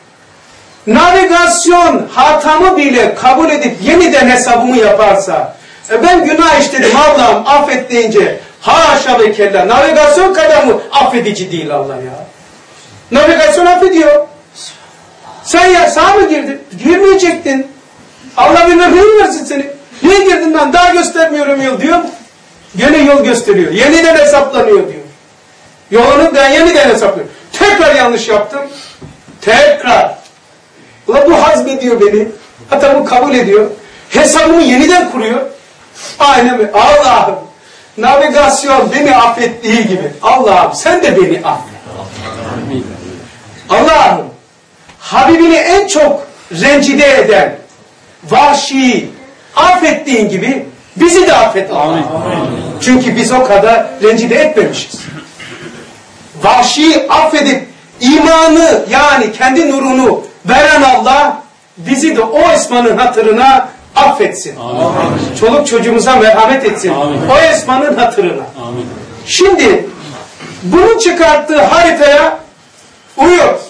Navigasyon hatamı bile kabul edip yeniden hesabımı yaparsa ben günah işledim Allah'ım affet deyince haşa ve kella navigasyon kadar mı affedici değil Allah ya. Navigasyon affediyor. Sen ya sağa mı girdin? Girmeyecektin. Allah bilmem neyin versin seni. Niye girdin ben? Daha göstermiyorum yol diyor. Gene yol gösteriyor. Yeniden hesaplanıyor diyor. Yolunu ben yeniden hesaplıyorum. Tekrar yanlış yaptım. Tekrar. Ulan bu hazmediyor beni. Hatta bu kabul ediyor. Hesabımı yeniden kuruyor. Aynen mi? Allah'ım. Navigasyon beni affettiği gibi. Allah'ım sen de beni affet. Allah'ım. Habibini en çok rencide eden, vahşi, affettiğin gibi bizi de affet Allah'ım. Çünkü biz o kadar rencide etmemişiz. Vahşi affedip imanı yani kendi nurunu veren Allah bizi de o esmanın hatırına affetsin. Amin. Çoluk çocuğumuza merhamet etsin. Amin. O esmanın hatırına. Amin. Şimdi bunun çıkarttığı haritaya uyuyoruz.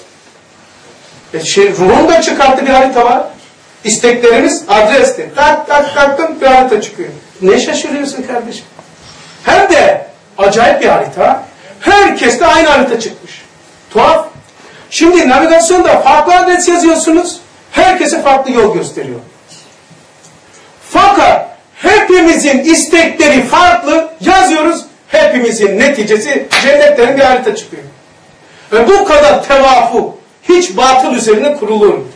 Ruhun da çıkarttığı bir harita var. İsteklerimiz adrestir. Tak tak tak bir harita çıkıyor. Ne şaşırıyorsun kardeşim? Hem de acayip bir harita. Herkeste aynı harita çıkmış. Tuhaf. Şimdi navigasyonda farklı adres yazıyorsunuz. Herkese farklı yol gösteriyor. Fakat hepimizin istekleri farklı yazıyoruz. Hepimizin neticesi cennetlerin bir harita çıkıyor. Ve bu kadar tevafuk hiç batıl üzerine kurulur mu?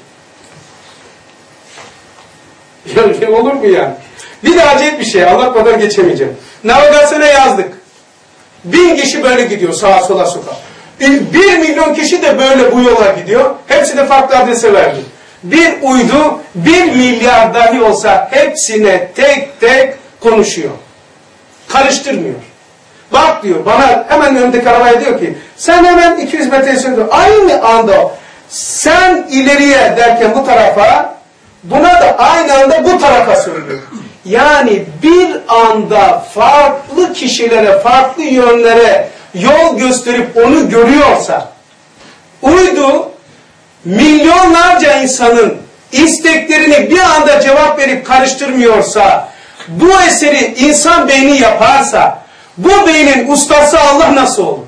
Yani olur mu yani? Bir de acayip bir şey, anlatmadan geçemeyeceğim. Navigasyona yazdık. 1000 kişi böyle gidiyor sağa sola sokağa. 1 milyon kişi de böyle bu yola gidiyor. Hepsi de farklı adrese verdi. Bir uydu 1 milyar dahi olsa hepsine tek tek konuşuyor. Karıştırmıyor. Bak diyor bana, hemen önümdeki arabaya diyor ki sen hemen 200 metre söylüyor. Aynı anda sen ileriye derken bu tarafa, buna da aynı anda bu tarafa söylüyor. Yani bir anda farklı kişilere, farklı yönlere yol gösterip onu görüyorsa, uydu milyonlarca insanın isteklerini bir anda cevap verip karıştırmıyorsa, bu eseri insan beyni yaparsa, bu beynin ustası Allah nasıl olur?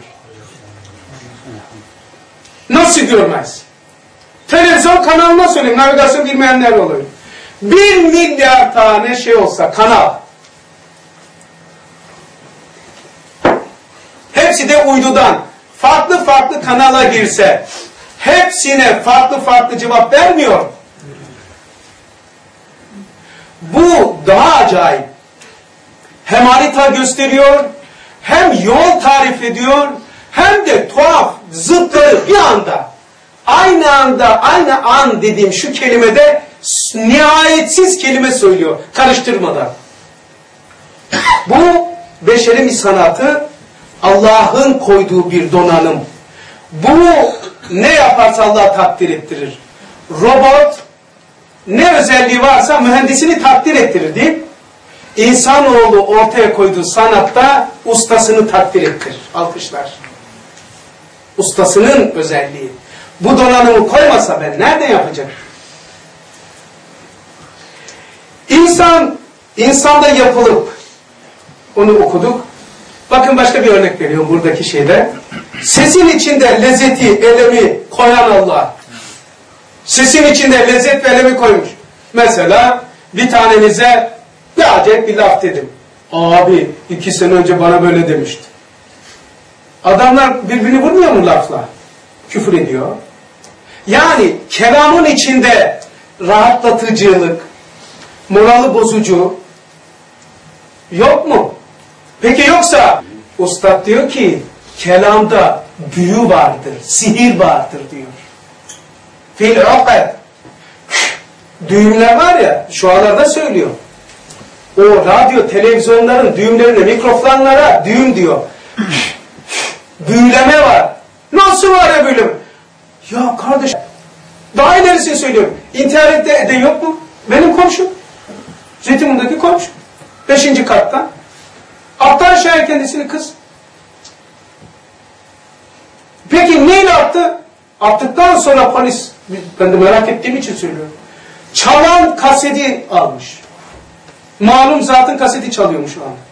Nasıl görmez? Televizyon kanalına söyleyeyim, navigasyon bilmeyenler oluyor. 1 milyar tane şey olsa, kanal. Hepsi de uydudan farklı farklı kanala girse, hepsine farklı farklı cevap vermiyor. Bu daha acayip. Hem harita gösteriyor, hem yol tarif ediyor, hem de tuhaf zıtları bir anda, aynı an dediğim şu kelimede nihayetsiz kelime söylüyor, karıştırmadan. Bu beşerin bir sanatı, Allah'ın koyduğu bir donanım. Bu ne yaparsa Allah takdir ettirir. Robot ne özelliği varsa mühendisini takdir ettirir değil mi? İnsanoğlu ortaya koyduğu sanatta ustasını takdir ettirir. Alkışlar. Ustasının özelliği. Bu donanımı koymasa ben nereden yapacağım? İnsanda yapılıp, onu okuduk. Bakın başka bir örnek veriyorum buradaki şeyde. Sesin içinde lezzeti, elemi koyan Allah. Sesin içinde lezzet ve elemi koymuş. Mesela bir tanenize bir acayip bir laf dedim. Abi 2 sene önce bana böyle demişti. Adamlar birbirini vurmuyor mu lafla? Küfür ediyor. Yani kelamın içinde rahatlatıcılık, morali bozucu yok mu? Peki yoksa Ustad diyor ki kelamda büyü vardır, sihir vardır diyor. Fil uqad. Düğümler var ya, şu anlarda söylüyor. O radyo, televizyonların düğümlerine, mikrofonlara düğüm diyor. Büyüleme var. Nasıl var ya büyüleme? Ya kardeş, daha ilerisini söylüyorum. İnternette de yok mu? Benim komşum. Zeytinburnu'ndaki komşum. 5. kattan. Attı aşağıya kendisini kız. Peki neyle attı? Attıktan sonra polis, ben de merak ettiğim için söylüyorum. Çalan kaseti almış. Malum zatın kaseti çalıyormuş şu anda.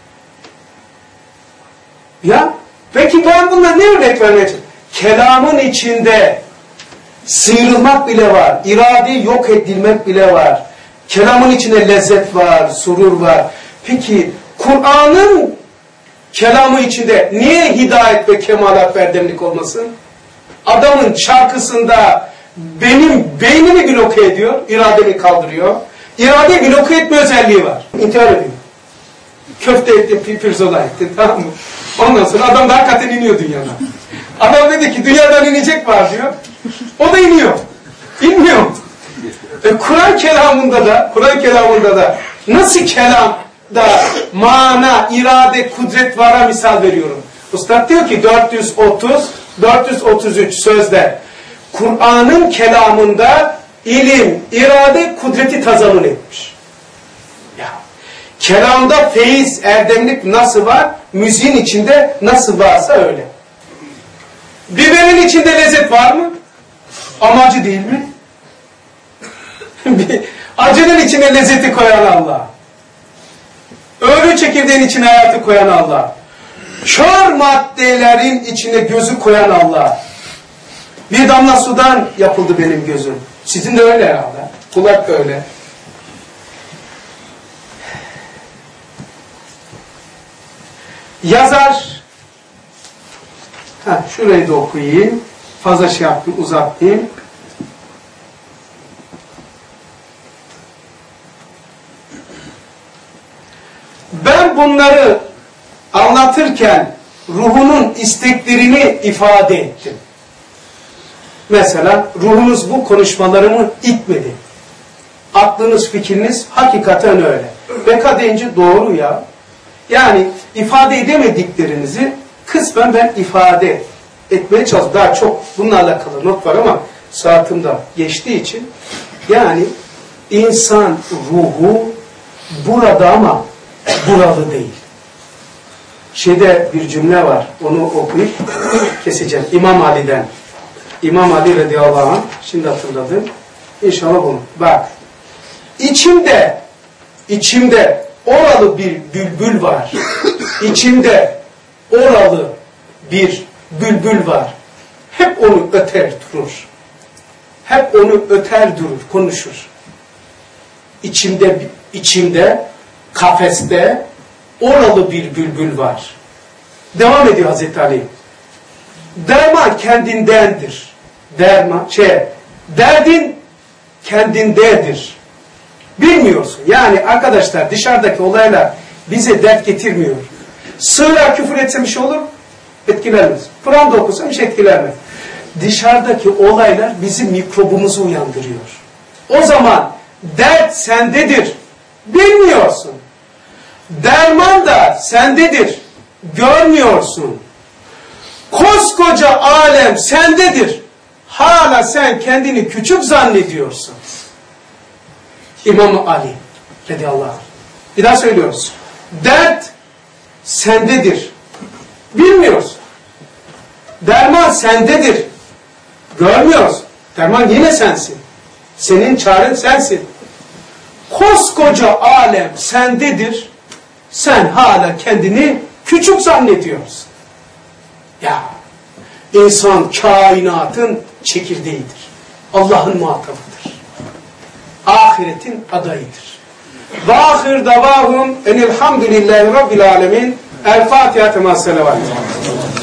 Ya, peki ben bundan ne örnek vermeye çalışıyorum? Kelamın içinde sıyrılmak bile var. İrade yok edilmek bile var. Kelamın içinde lezzet var, surur var. Peki Kur'an'ın kelamı içinde niye hidayet ve kemalat berdemlik olmasın? Adamın şarkısında benim beynimi bloke ediyor, irademi kaldırıyor. İradeyi bloke etme özelliği var. İntihar ediyor. Köfte ettim, pirzola ettim, tamam mı? Ondan sonra adam da hakikaten iniyor dünyadan. Adam dedi ki dünyadan inecek var diyor. O da iniyor. İnmiyor. Kur'an kelamında da nasıl kelamda mana, irade, kudret vara misal veriyorum. Ustad diyor ki 433 sözde Kur'an'ın kelamında ilim, irade, kudreti tazamun etmiş. Ya, kelamda feyiz, erdemlik nasıl var? Müziğin içinde nasıl varsa öyle. Biberin içinde lezzet var mı? Amacı değil mi? Acının içine lezzeti koyan Allah. Öğrü çekirdeğin içine hayatı koyan Allah. Kör maddelerin içine gözü koyan Allah. Bir damla sudan yapıldı benim gözüm. Sizin de öyle herhalde. Kulak da öyle. Yazar, şurayı da okuyayım. Fazla şey yaptım, uzattım. Ben bunları anlatırken ruhunun isteklerini ifade ettim. Mesela ruhunuz bu konuşmalarımı itmedi. Aklınız, fikriniz hakikaten öyle. Beka deyince doğru ya. Yani ifade edemediklerinizi kısmen ben ifade etmeye çalışıyorum. Daha çok bununla alakalı not var ama saatim de geçtiği için. Yani insan ruhu burada ama buralı değil. Şeyde bir cümle var. Onu okuyup keseceğim. İmam Ali'den. İmam Ali radıyallahu anh. Şimdi hatırladım. İnşallah bunu. Bak. İçimde oralı bir bülbül var. İçimde oralı bir bülbül var. Hep onu öter durur. Hep onu öter durur, konuşur. İçimde kafeste oralı bir bülbül var. Devam ediyor Hazreti Ali. Derman kendindendir. Derdin kendindedir. Bilmiyorsun. Yani arkadaşlar dışarıdaki olaylar bize dert getirmiyor. Sığla küfür etsem bir şey olur, etkilenmez. Kur'an da okusam hiç etkilenmez. Dışarıdaki olaylar bizim mikrobumuzu uyandırıyor. O zaman dert sendedir. Bilmiyorsun. Derman da sendedir. Görmüyorsun. Koskoca alem sendedir. Hala sen kendini küçük zannediyorsun. İmam Ali radıyallahu anh. Bir daha söylüyoruz. Dert sendedir. Bilmiyorsun. Derman sendedir. Görmüyorsun. Derman yine sensin. Senin çaren sensin. Koskoca alem sendedir. Sen hala kendini küçük zannediyorsun. Ya, insan kainatın çekirdeğidir. Allah'ın muhatabıdır. Ahiretin adayıdır. Ve ahir davahum enilhamdülillahi rabbil alemin. El Fatiha tema selavat.